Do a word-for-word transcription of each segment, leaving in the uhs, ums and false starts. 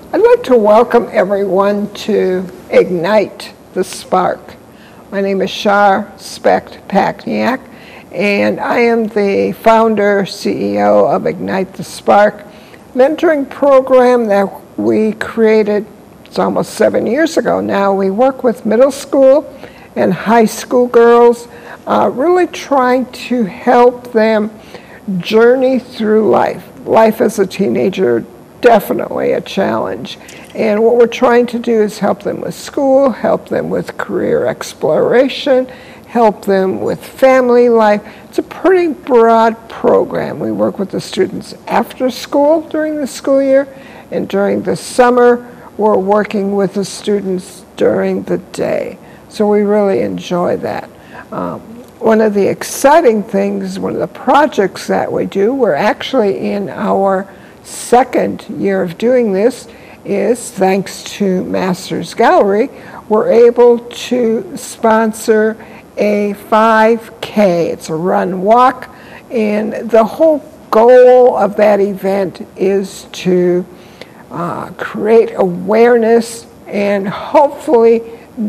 I'd like to welcome everyone to Ignite the Spark. My name is Char Pakniak, and I am the founder, C E O of Ignite the Spark, mentoring program that we created, it's almost seven years ago now. We work with middle school and high school girls, uh, really trying to help them journey through life. Life as a teenager, definitely a challenge. And what we're trying to do is help them with school, help them with career exploration, help them with family life. It's a pretty broad program. We work with the students after school during the school year, and during the summer, we're working with the students during the day. So we really enjoy that. Um, one of the exciting things, one of the projects that we do, we're actually in our second year of doing this, is thanks to Masters Gallery, we're able to sponsor a five K. It's a run walk, and the whole goal of that event is to uh, create awareness and hopefully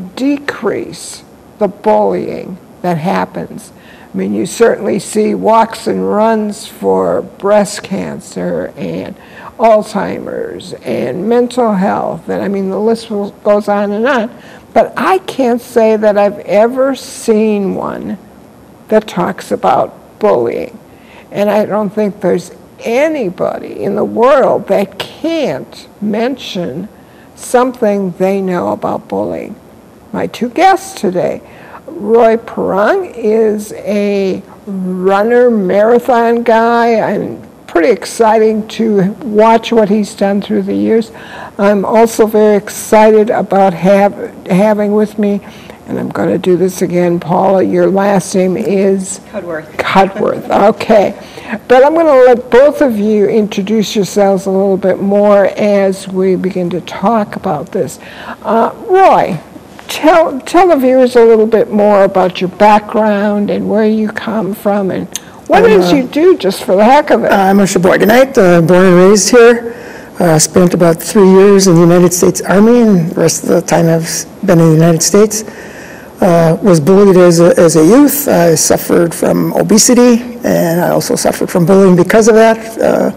decrease the bullying that happens. I mean, you certainly see walks and runs for breast cancer and Alzheimer's and mental health, and I mean the list will, goes on and on. But I can't say that I've ever seen one that talks about bullying. And I don't think there's anybody in the world that can't mention something they know about bullying. My two guests today, Roy Perrong is a runner, marathon guy. I'm pretty exciting to watch what he's done through the years. I'm also very excited about have, having with me, and I'm going to do this again, Paula, your last name is? Cudworth. Cudworth, okay. But I'm going to let both of you introduce yourselves a little bit more as we begin to talk about this. Uh, Roy, tell, tell the viewers a little bit more about your background and where you come from and what I'm, did uh, you do just for the heck of it? I'm a Sheboyganite, uh, born and raised here. Uh, spent about three years in the United States Army, and the rest of the time I've been in the United States. Uh, was bullied as a, as a youth. I suffered from obesity, and I also suffered from bullying because of that. Uh,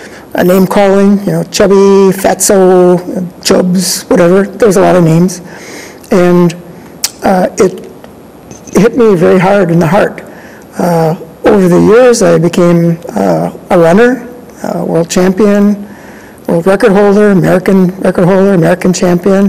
a name calling, you know, chubby, fatso, chubs, whatever. There's a lot of names. And uh, it hit me very hard in the heart. Uh, Over the years, I became uh, a runner, uh, world champion, world record holder, American record holder, American champion,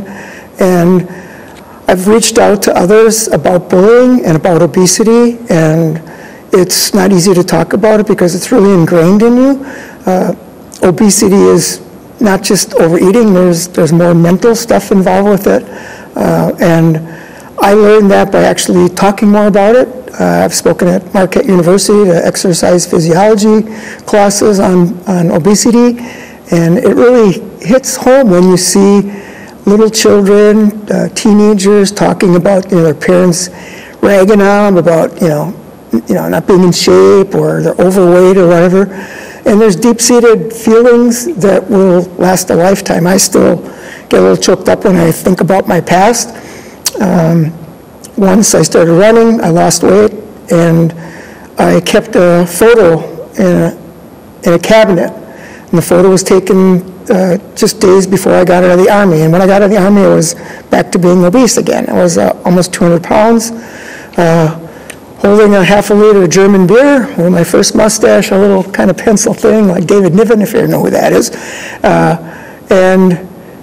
and I've reached out to others about bullying and about obesity, and it's not easy to talk about it because it's really ingrained in you. Uh, obesity is not just overeating, there's, there's more mental stuff involved with it, uh, and I learned that by actually talking more about it. Uh, I've spoken at Marquette University to exercise physiology classes on, on obesity, and it really hits home when you see little children, uh, teenagers talking about, you know, their parents ragging on them about, you know, you know, not being in shape or they're overweight or whatever. And there's deep-seated feelings that will last a lifetime. I still get a little choked up when I think about my past. Um, Once I started running, I lost weight, and I kept a photo in a, in a cabinet. And the photo was taken uh, just days before I got out of the Army. And when I got out of the Army, I was back to being obese again. I was uh, almost two hundred pounds, uh, holding a half a liter of German beer with my first mustache, a little kind of pencil thing like David Niven, if you know who that is. Uh, and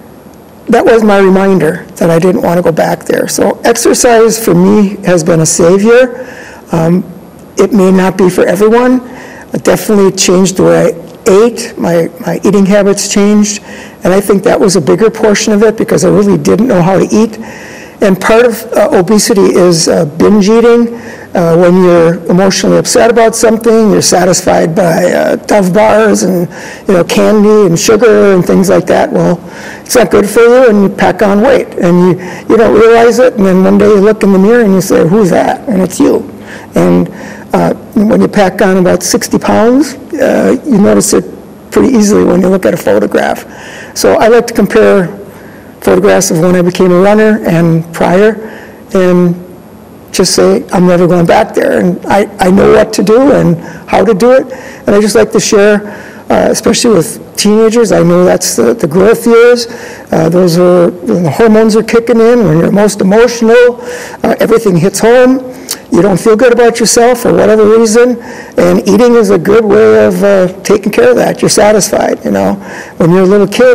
that was my reminder that I didn't want to go back there. So exercise for me has been a savior. Um, it may not be for everyone. It definitely changed the way I ate. My, my eating habits changed. And I think that was a bigger portion of it because I really didn't know how to eat. And part of uh, obesity is uh, binge eating. Uh, when you're emotionally upset about something, you're satisfied by uh, Dove bars and, you know, candy and sugar and things like that. Well, it's not good for you, and you pack on weight, and you you don't realize it. And then one day you look in the mirror and you say, "Who's that?" And it's you. And uh, when you pack on about sixty pounds, uh, you notice it pretty easily when you look at a photograph. So I like to compare photographs of when I became a runner and prior, and just say, I'm never going back there. And I, I know what to do and how to do it. And I just like to share, uh, especially with teenagers, I know that's the, the growth years. Uh, those are, when the hormones are kicking in, when you're most emotional, uh, everything hits home. You don't feel good about yourself for whatever reason. And eating is a good way of uh, taking care of that. You're satisfied, you know. When you're a little kid,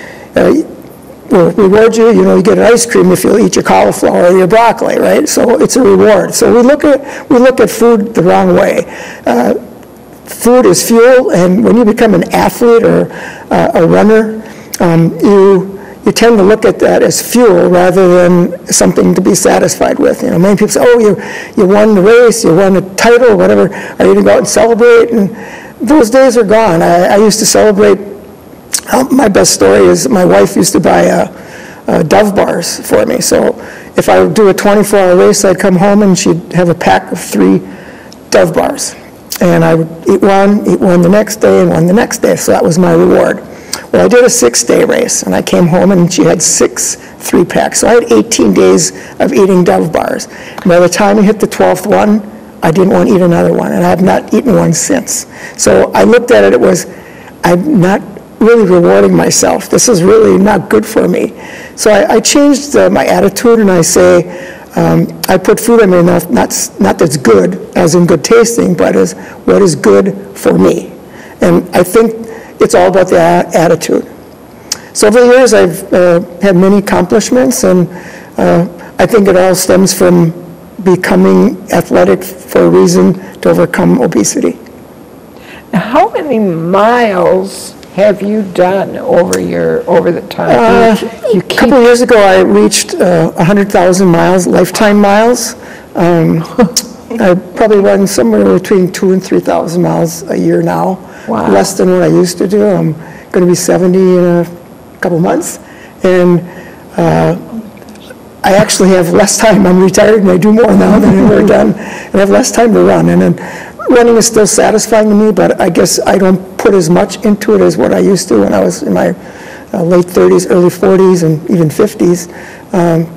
uh, will reward you, you know, you get an ice cream if you eat your cauliflower or your broccoli, right? So it's a reward. So we look at, we look at food the wrong way. Uh, food is fuel, and when you become an athlete or uh, a runner, um, you, you tend to look at that as fuel rather than something to be satisfied with. You know, many people say, oh, you, you won the race, you won a title, whatever, are you gonna go out and celebrate? And those days are gone. I, I used to celebrate. Uh, my best story is my wife used to buy uh, uh, Dove bars for me. So if I would do a twenty-four hour race, I'd come home and she'd have a pack of three Dove bars. And I would eat one, eat one the next day, and one the next day. So that was my reward. Well, I did a six-day race, and I came home and she had six three-packs. So I had eighteen days of eating Dove bars. And by the time I hit the twelfth one, I didn't want to eat another one, and I have not eaten one since. So I looked at it, it was, I'm not really rewarding myself. This is really not good for me. So I, I changed uh, my attitude, and I say, um, I put food in my mouth, not, not that's good, as in good tasting, but as what is good for me. And I think it's all about the a attitude. So over the years, I've uh, had many accomplishments, and uh, I think it all stems from becoming athletic for a reason to overcome obesity. Now, how many miles have you done over your over the time? Uh, you, you a couple of years ago, I reached uh, one hundred thousand miles, lifetime miles. Um, I probably run somewhere between two and three thousand miles a year now. Wow. Less than what I used to do. I'm going to be seventy in a couple months, and uh, I actually have less time. I'm retired, and I do more now than I've ever done, and I have less time to run. And then running is still satisfying to me, but I guess I don't put as much into it as what I used to when I was in my uh, late thirties, early forties, and even fifties. Um,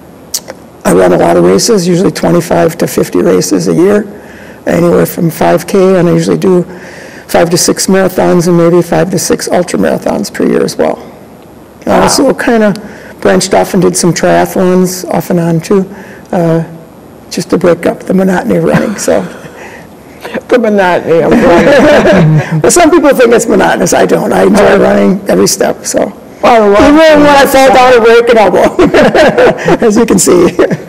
I run a lot of races, usually twenty-five to fifty races a year, anywhere from five K, and I usually do five to six marathons and maybe five to six ultra marathons per year as well. I wow. also kind of branched off and did some triathlons off and on too, uh, just to break up the monotony of running. So. The monotony of running. Well, some people think it's monotonous. I don't. I enjoy running every step. So, well, even when I fall down and break an elbow, as you can see.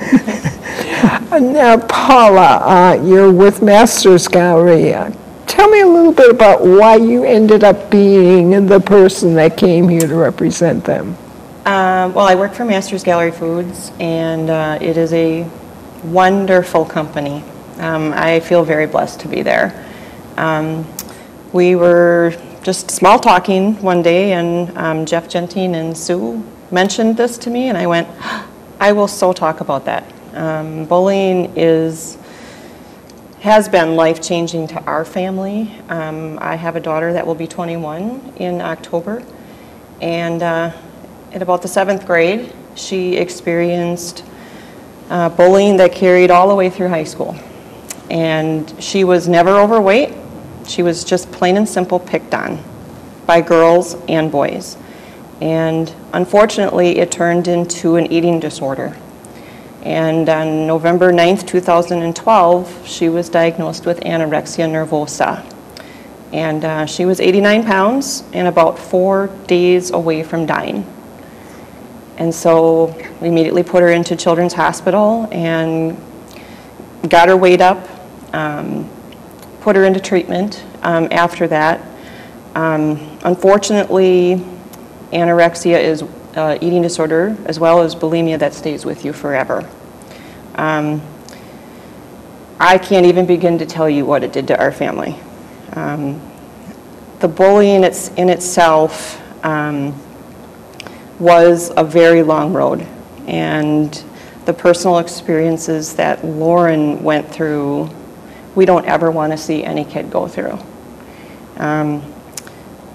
Now, Paula, uh, you're with Masters Gallery. Uh, tell me a little bit about why you ended up being the person that came here to represent them. Uh, well, I work for Masters Gallery Foods, and uh, it is a wonderful company. Um, I feel very blessed to be there. Um, we were just small talking one day, and um, Jeff Gentine and Sue mentioned this to me, and I went, I will so talk about that. Um, bullying is, has been life-changing to our family. Um, I have a daughter that will be twenty-one in October, and uh, in about the seventh grade, she experienced uh, bullying that carried all the way through high school. And she was never overweight. She was just plain and simple picked on by girls and boys. And unfortunately, it turned into an eating disorder. And on November ninth, two thousand twelve, she was diagnosed with anorexia nervosa. And uh, she was eighty-nine pounds and about four days away from dying. And so we immediately put her into Children's Hospital and got her weighed up, um, put her into treatment um, after that. Um, unfortunately, anorexia is uh, eating disorder as well as bulimia that stays with you forever. Um, I can't even begin to tell you what it did to our family. Um, the bullying it's in itself um, was a very long road, and the personal experiences that Lauren went through, we don't ever want to see any kid go through. Um,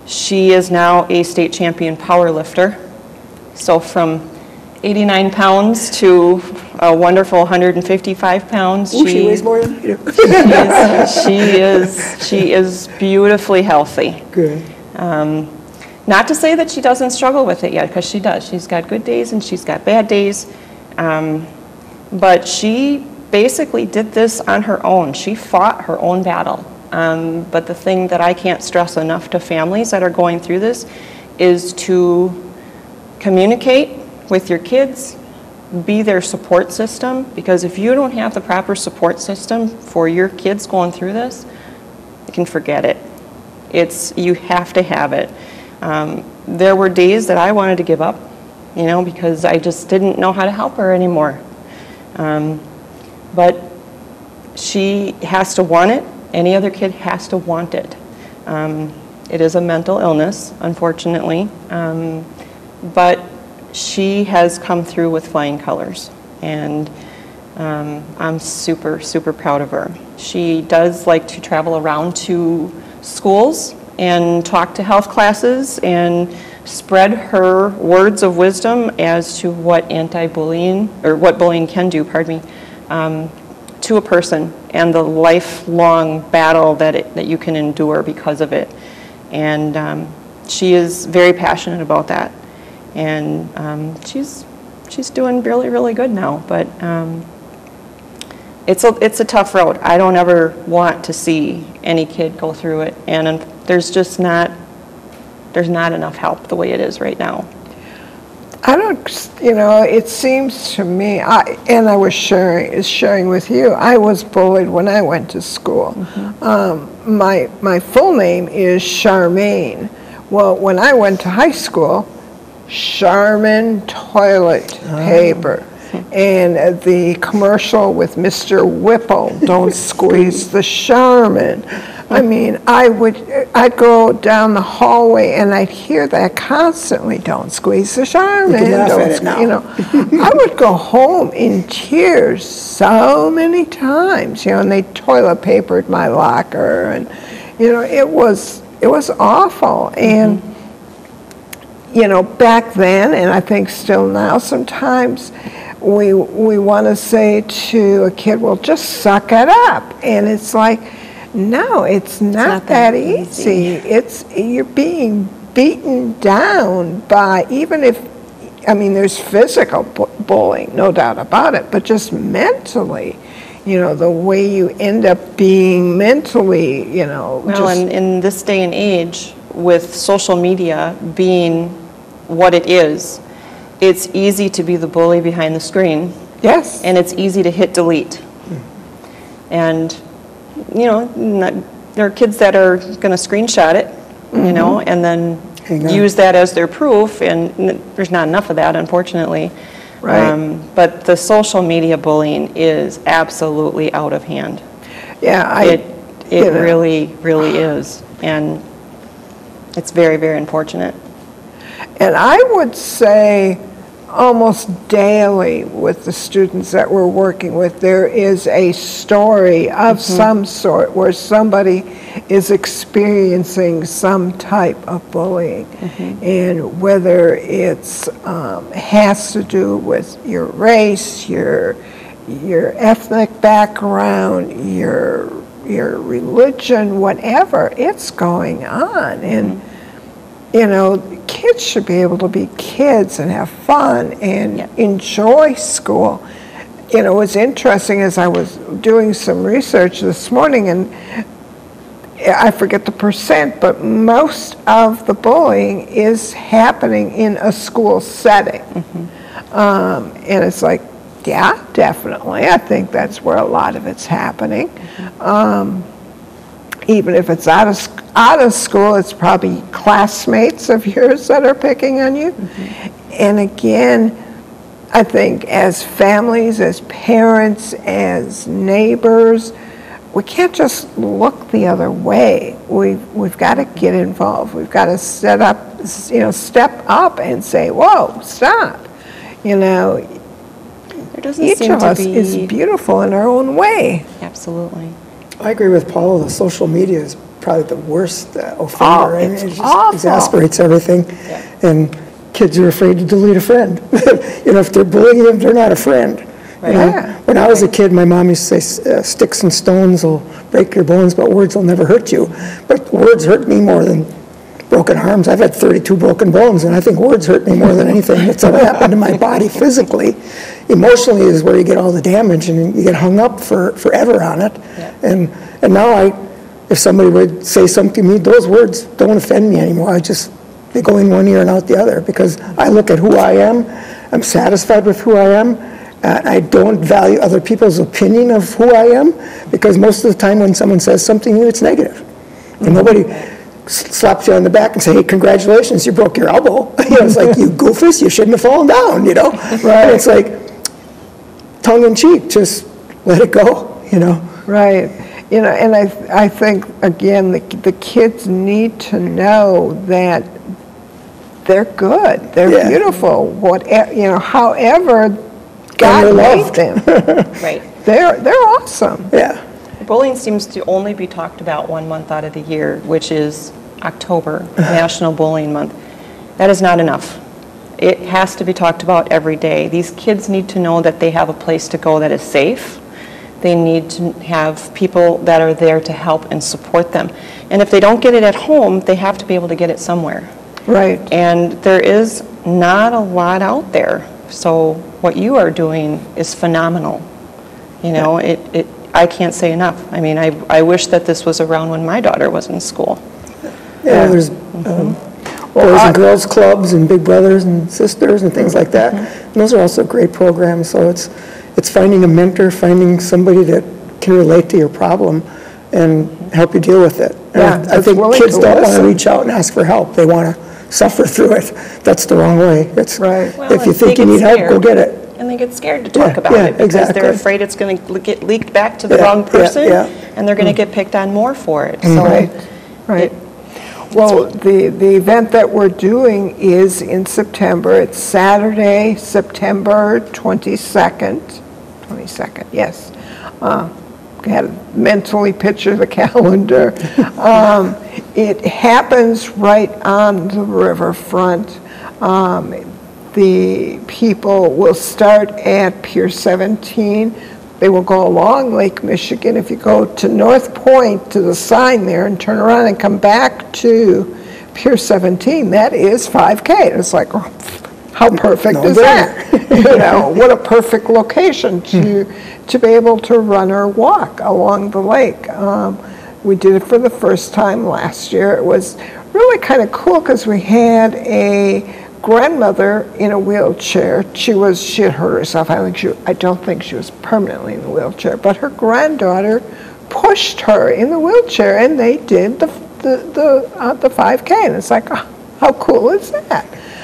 She is now a state champion power lifter. So from eighty-nine pounds to a wonderful one hundred fifty-five pounds. Ooh, she weighs more than you do. she is she is beautifully healthy. Good. Um, not to say that she doesn't struggle with it yet, because she does. She's got good days and she's got bad days. Um, but she basically did this on her own. She fought her own battle. Um, but the thing that I can't stress enough to families that are going through this is to communicate with your kids, be their support system, because if you don't have the proper support system for your kids going through this, you can forget it. It's, you have to have it. Um, there were days that I wanted to give up, you know, because I just didn't know how to help her anymore. Um, but she has to want it. Any other kid has to want it. Um, it is a mental illness, unfortunately, um, but she has come through with flying colors, and um, I'm super, super proud of her. She does like to travel around to schools and talk to health classes and spread her words of wisdom as to what anti-bullying, or what bullying can do, pardon me, um, to a person, and the lifelong battle that, it, that you can endure because of it. And um, she is very passionate about that. And um, she's, she's doing really, really good now. But um, it's, a, it's a tough road. I don't ever want to see any kid go through it. And um, there's just not, there's not enough help the way it is right now. I don't, you know, it seems to me, I, and I was sharing, is sharing with you, I was bullied when I went to school. Mm-hmm. um, my, my full name is Charmaine. Well, when I went to high school, Charmin toilet oh. paper. And the commercial with Mister Whipple, don't squeeze the Charmin. I mean, I would, I'd go down the hallway and I'd hear that constantly, don't squeeze the Charmin. You laugh don't at it now. You know, I would go home in tears so many times, you know, and they toilet papered my locker, and, you know, it was, it was awful. And, mm-hmm. you know, back then, and I think still now sometimes, we we want to say to a kid, well, just suck it up. And it's like, no, it's not, it's not that, that easy. easy. It's, you're being beaten down by, even if, I mean, there's physical bu- bullying, no doubt about it, but just mentally, you know, the way you end up being mentally, you know. Well, just, and in this day and age, with social media being what it is, it's easy to be the bully behind the screen. Yes. And it's easy to hit delete. Mm. And, you know, not, there are kids that are going to screenshot it, mm-hmm. you know, and then use that as their proof, and n- there's not enough of that, unfortunately. Right. Um, but the social media bullying is absolutely out of hand. Yeah, I... It, it you know. really, really is. And it's very, very unfortunate. And I would say almost daily with the students that we're working with, there is a story of mm-hmm. some sort where somebody is experiencing some type of bullying. Mm-hmm. And whether it's um, has to do with your race, your your ethnic background, your your religion, whatever, it's going on. And mm-hmm. you know, kids should be able to be kids and have fun and yep. enjoy school. You know, what's interesting is I was doing some research this morning, and I forget the percent, but most of the bullying is happening in a school setting. Mm-hmm. Um, and it's like, yeah, definitely. I think that's where a lot of it's happening. Mm-hmm. Um, even if it's out of out of school, it's probably classmates of yours that are picking on you. Mm-hmm. And again, I think as families, as parents, as neighbors, we can't just look the other way. We've, we've got to get involved. We've got to set up, you know, step up and say, whoa, stop. You know, there doesn't each seem of to us be... is beautiful in our own way. Absolutely. I agree with Paul. The social media is probably the worst uh, offender. Oh, I mean, it's it just awful. exasperates everything. Yeah. And kids are afraid to delete a friend. You know, if they're bullying them, they're not a friend. Right. You know? Yeah. When I was a kid, my mom used to say, uh, sticks and stones will break your bones, but words will never hurt you. But words hurt me more than broken arms. I've had thirty-two broken bones, and I think words hurt me more than anything that's ever happened to my body physically. Emotionally is where you get all the damage, and you get hung up for forever on it. Yeah. And and now I, if somebody would say something to me, those words don't offend me anymore. I just, they go in one ear and out the other, because I look at who I am, I'm satisfied with who I am, and I don't value other people's opinion of who I am, because most of the time when someone says something to you, it's negative. And nobody slaps you on the back and say, hey, congratulations, you broke your elbow. You know, it's like, you goofus, you shouldn't have fallen down, you know? Right. And it's like, tongue in cheek, just let it go, you know? Right. You know, and I, I think, again, the, the kids need to know that they're good, they're Yeah. beautiful, whatever, you know, however they're God made loved. them. Right. They're, they're awesome. Yeah. Bullying seems to only be talked about one month out of the year, which is October, National Bullying Month. That is not enough. It has to be talked about every day. These kids need to know that they have a place to go that is safe. They need to have people that are there to help and support them. And if they don't get it at home, they have to be able to get it somewhere. Right. And there is not a lot out there. So what you are doing is phenomenal. You know, it, it I can't say enough. I mean, I, I wish that this was around when my daughter was in school. Yeah, there's um, boys and girls clubs and big brothers and sisters and things like that. And those are also great programs. So it's it's finding a mentor, finding somebody that can relate to your problem and help you deal with it. And Yeah, I, I that's think willing kids to don't want to listen. reach out and ask for help. They want to suffer through it. That's the wrong way. It's, Right. Well, if you and they think you get need help, go scared. get it. And they get scared to talk Yeah, about yeah, it because exactly. they're afraid it's going to get leaked back to the Yeah, wrong yeah, person, yeah. and they're going to get picked on more for it. So, Right, right. Well, the, the event that we're doing is in September. It's Saturday, September twenty-second. twenty-second, yes. Uh, I had to mentally picture the calendar. Um, it happens right on the riverfront. Um, the people will start at Pier seventeen. They will go along Lake Michigan. If you go to North Point, to the sign there, and turn around and come back to Pier seventeen, that is five K. It's like, oh, how perfect No is brainer. that? You know, what a perfect location to to be able to run or walk along the lake. Um, we did it for the first time last year. It was really kind of cool because we had a grandmother in a wheelchair. She was she had hurt herself. I think she I don't think she was permanently in the wheelchair, but her granddaughter pushed her in the wheelchair, and they did the the the, uh, the five K. And it's like, oh, how cool is that?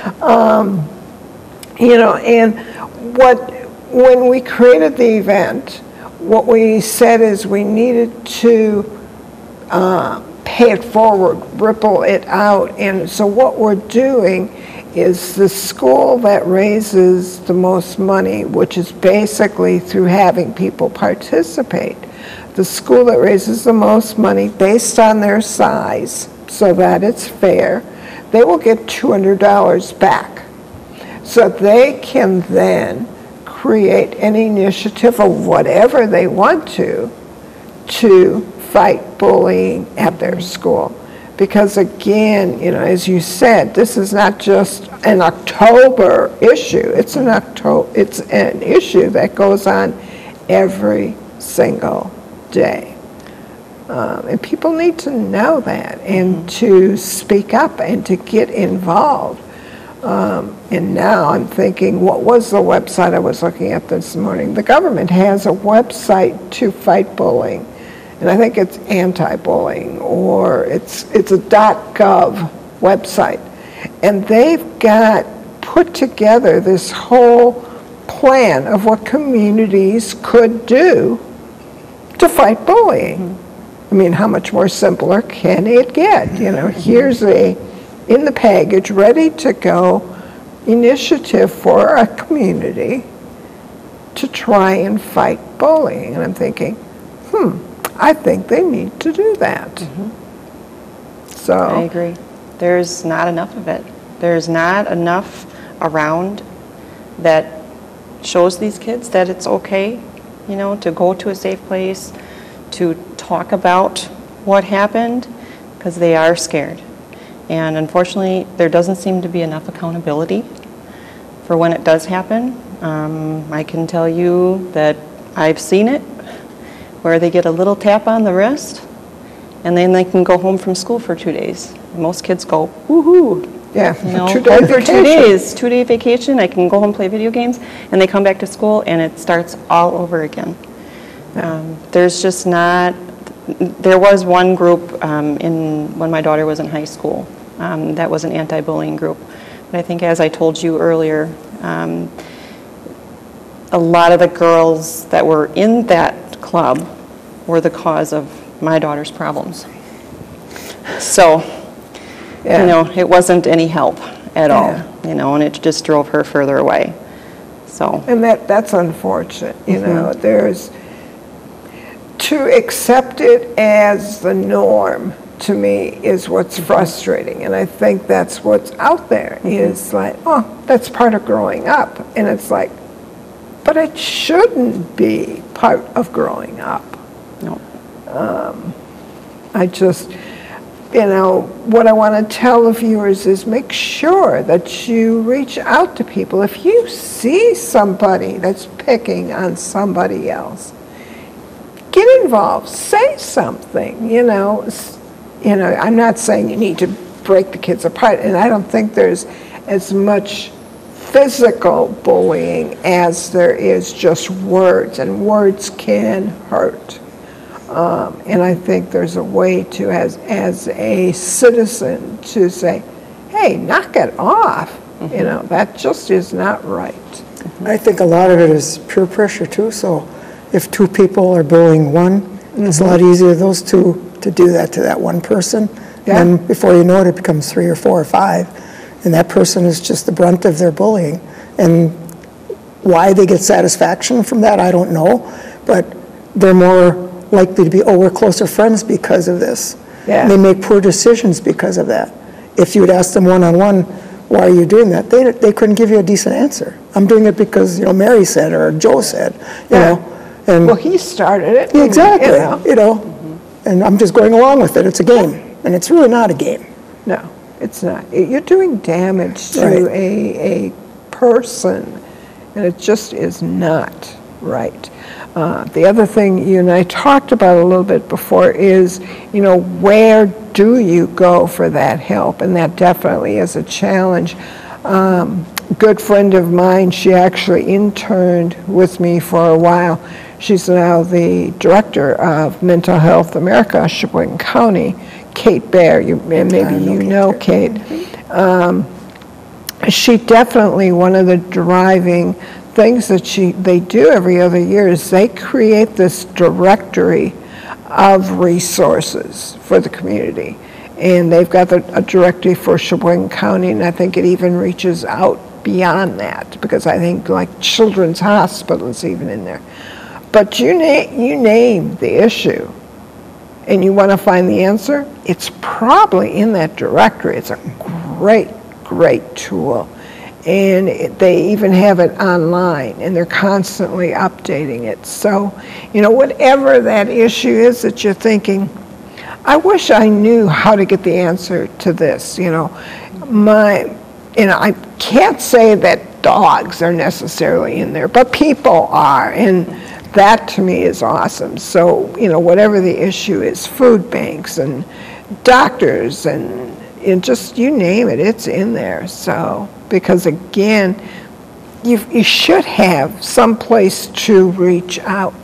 Um, you know, and what when we created the event, what we said is we needed to uh, pay it forward, ripple it out, and so what we're doing is the school that raises the most money, which is basically through having people participate. The school that raises the most money based on their size, so that it's fair, they will get two hundred dollars back. So they can then create an initiative of whatever they want to, to fight bullying at their school. Because again, you know, as you said, this is not just an October issue. It's an October. It's an issue that goes on every single day, um, and people need to know that and mm-hmm. to speak up and to get involved. Um, and now I'm thinking, what was the website I was looking at this morning? The government has a website to fight bullying. And I think it's anti-bullying, or it's it's a .gov website. And they've got put together this whole plan of what communities could do to fight bullying. Mm-hmm. I mean, how much more simpler can it get? You know, here's a, in the package, ready to go initiative for a community to try and fight bullying. And I'm thinking, hmm, I think they need to do that. Mm-hmm. So I agree. There's not enough of it. There's not enough around that shows these kids that it's okay, you know, to go to a safe place, to talk about what happened, because they are scared. And unfortunately, there doesn't seem to be enough accountability for when it does happen. Um, I can tell you that I've seen it, where they get a little tap on the wrist, and then they can go home from school for two days. Most kids go, woohoo! yeah, You know, two-day home for vacation. two days, two-day vacation. I can go home, play video games, and they come back to school, and it starts all over again. Um, there's just not. There was one group um, in when my daughter was in high school. Um, that was an anti-bullying group. But I think, as I told you earlier, um, a lot of the girls that were in that club were the cause of my daughter's problems. So. Yeah. You know, it wasn't any help at all, Yeah. you know, and it just drove her further away. So, And that, that's unfortunate, you know, there's, to accept it as the norm, to me, is what's frustrating. And I think that's what's out there, is like, oh, that's part of growing up. And it's like, but it shouldn't be part of growing up. no. I just, you know, what I want to tell the viewers is make sure that you reach out to people. If you see somebody that's picking on somebody else, get involved, say something, you know. S- You know, I'm not saying you need to break the kids apart, and I don't think there's as much physical bullying as there is just words, and words can hurt. Um, and I think there's a way to, as as a citizen, to say, hey, knock it off. Mm-hmm. You know, that just is not right. Mm-hmm. I think a lot of it is peer pressure too, so if two people are bullying one, mm-hmm. it's a lot easier those two to do that to that one person. Yeah. And then before you know it, it becomes three or four or five, and that person is just the brunt of their bullying. And why they get satisfaction from that, I don't know, but they're more likely to be, oh, we're closer friends because of this. Yeah. And they make poor decisions because of that. If you would ask them one-on-one, why are you doing that? They, they couldn't give you a decent answer. I'm doing it because, you know, Mary said or Joe said, you Yeah. know. And Well, he started it. yeah, exactly, You know. you know. Mm-hmm. And I'm just going along with it. It's a game, and it's really not a game. No, it's not. You're doing damage to Right. a, a person, and it just is not right. Uh, the other thing you and I talked about a little bit before is, you know, where do you go for that help? And that definitely is a challenge. Um, a good friend of mine, she actually interned with me for a while. She's now the director of Mental Health America, Sheboygan County, Kate Bear. You, and maybe you know Kate. Um, she definitely, one of the driving things that she they do every other year is they create this directory of resources for the community. And they've got the, a directory for Sheboygan County, and I think it even reaches out beyond that, because I think like Children's Hospital is even in there. But you, na- you name the issue, and you want to find the answer, it's probably in that directory. It's a great, great tool. And it, they even have it online, and they're constantly updating it. So, you know, whatever that issue is that you're thinking, I wish I knew how to get the answer to this, you know. My, you know, I can't say that dogs are necessarily in there, but people are, and that to me is awesome. So, you know, whatever the issue is, food banks and doctors and, and just you name it, it's in there. So, because again, you, you should have some place to reach out.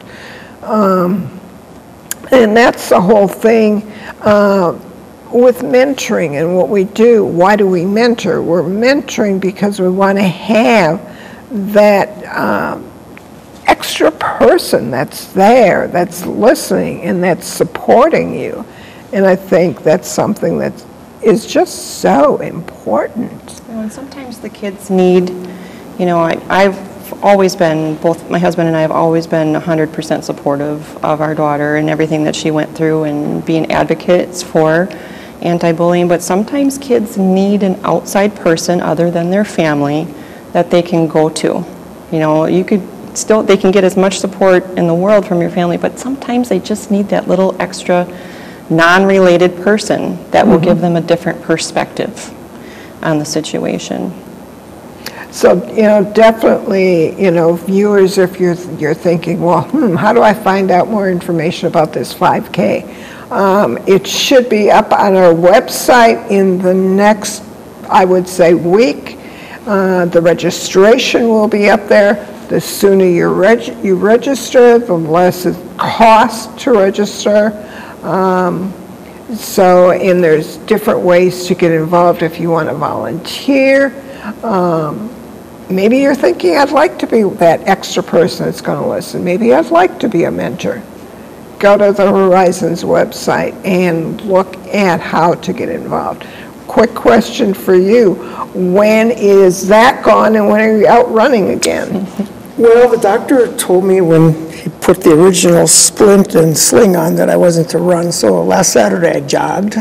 Um, and that's the whole thing uh, with mentoring and what we do. Why do we mentor? We're mentoring because we want to have that um, extra person that's there, that's listening, and that's supporting you. And I think that's something that is just so important. And sometimes the kids need, you know, I, I've always been, both my husband and I have always been one hundred percent supportive of our daughter and everything that she went through and being advocates for anti-bullying, but sometimes kids need an outside person other than their family that they can go to. You know, you could still, they can get as much support in the world from your family, but sometimes they just need that little extra non-related person that will mm-hmm. give them a different perspective on the situation. So, you know, definitely, you know, viewers, if you're you're thinking, well, hmm, how do I find out more information about this five K? Um, it should be up on our website in the next, I would say, week. Uh, the registration will be up there. The sooner you, reg you register, the less it costs to register. Um, so, and there's different ways to get involved if you want to volunteer. Um, maybe you're thinking, I'd like to be that extra person that's going to listen. Maybe I'd like to be a mentor. Go to the Horizons website and look at how to get involved. Quick question for you. When is that gone and when are you out running again? Well, the doctor told me when he put the original splint and sling on that I wasn't to run, so last Saturday I jogged.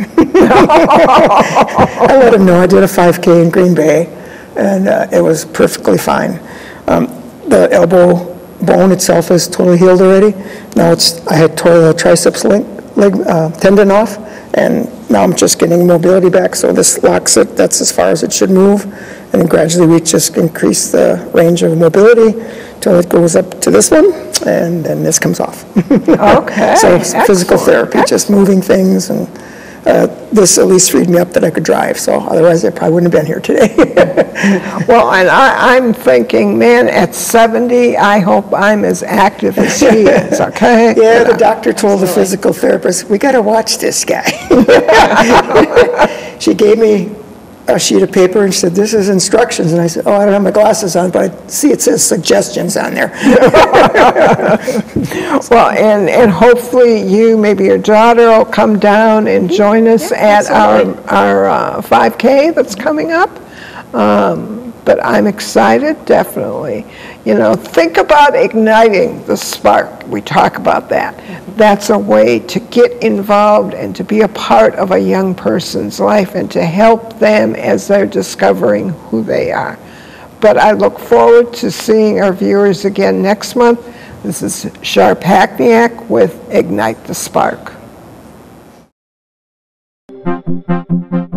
I let him know I did a five K in Green Bay, and uh, it was perfectly fine. Um, the elbow bone itself is totally healed already. Now it's, I had tore the triceps leg, leg uh, tendon off, and now I'm just getting mobility back, so this locks it. That's as far as it should move, and then gradually we just increase the range of mobility till it goes up to this one, and then this comes off. Okay. So it's physical therapy, excellent. Just moving things, and uh, this at least freed me up that I could drive, so otherwise I probably wouldn't have been here today. Well, and I, I'm thinking, man, at seventy, I hope I'm as active as he is, okay? Yeah, the doctor told the physical therapist, we got to watch this guy. She gave me a sheet of paper and she said, this is instructions. And I said, oh, I don't have my glasses on, but I see it says suggestions on there. Well, and, and hopefully you, maybe your daughter will come down and join us yeah, at our, our uh, five K that's coming up. Um, but I'm excited, definitely. You know, think about igniting the spark. We talk about that. That's a way to get involved and to be a part of a young person's life and to help them as they're discovering who they are. But I look forward to seeing our viewers again next month. This is Char with Ignite the Spark.